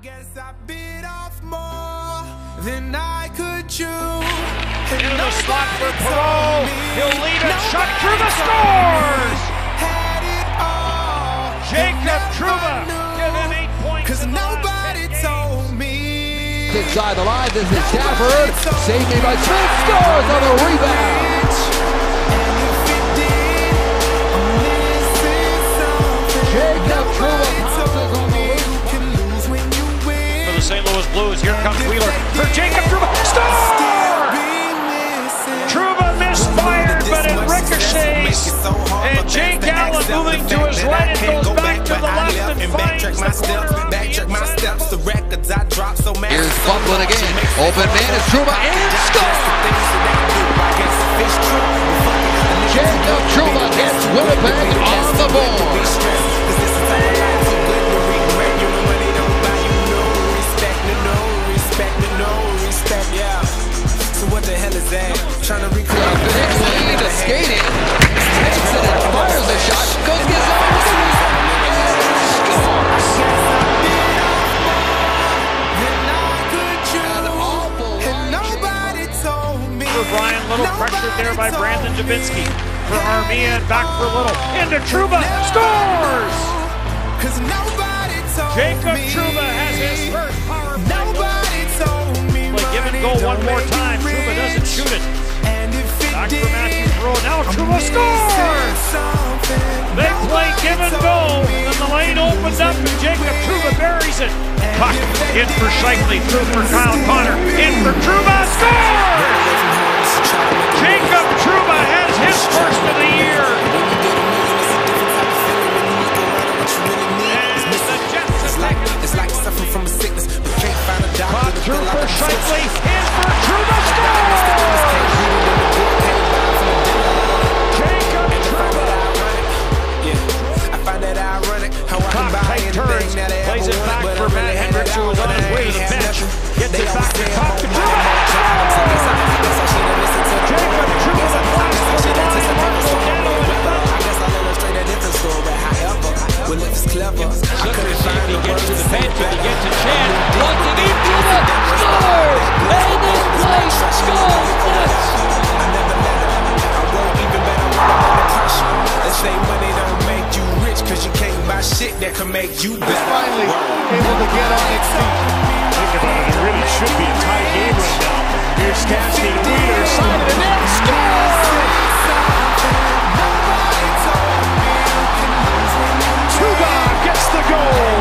guess I bit off more than I could chew. Into the slot for Perreault. He'll lead it. Shot. Trouba scores! Jacob Trouba. Give him 8 points. Cause nobody told me. Inside the line, this is Stafford. Saved me by Smith. Scores on a rebound. Jacob Trouba pounces on the for the St. Louis Blues. Here comes Wheeler for Jacob Trouba. Score! Trouba misfired, but it ricochets. And Jake Allen moving to his right. It goes back to the left and finds the corner. Backtrack my steps, the records I dropped so mad. Here's Buckland again. Open man is Trouba and scores! Jacob Trouba gets Winnipeg on the board. Trying to recreate the skating, takes it and fires a shot, goes gets for Brian Little, pressured there by Brandon Dubinsky. For Armia and back for Little. Into Trouba, scores! Jacob Trouba has his first power play goal. Give and go one more time. Trouba doesn't shoot it. Back for Matthew Perreault. Now Trouba scores! They play give and go. And the lane opens up and Jacob Trouba buries it. Puck in for Scheifele. Through for Kyle Connor. In for Trouba. Scores! Jacob Trouba has his first of the year. It's like suffering from a sickness. We can't find a doctor. Caught through for Scheifele. In for Trouba. Scores! Jacob Trouba. I find that ironic. How I can buy turns, plays it back for Matt Hendricks, who was on his way to the bench. Gets it back to top to Trouba. Jacob Trouba the blast for the I guess I'll illustrate a different story. However, well, if it's clever, I couldn't find the words to the bench. If he gets a chance, once again, Trouba scores! And this place goes nuts! I never let her. I won't even bet I'm under pressure. They say money don't make you rich, cause you can't buy shit that can make you better. Finally able to get on its feet. Think about it, it really should be a tie game right now. Here's Cassidy to Wheeler, side of the net, scores! Trouba gets the goal!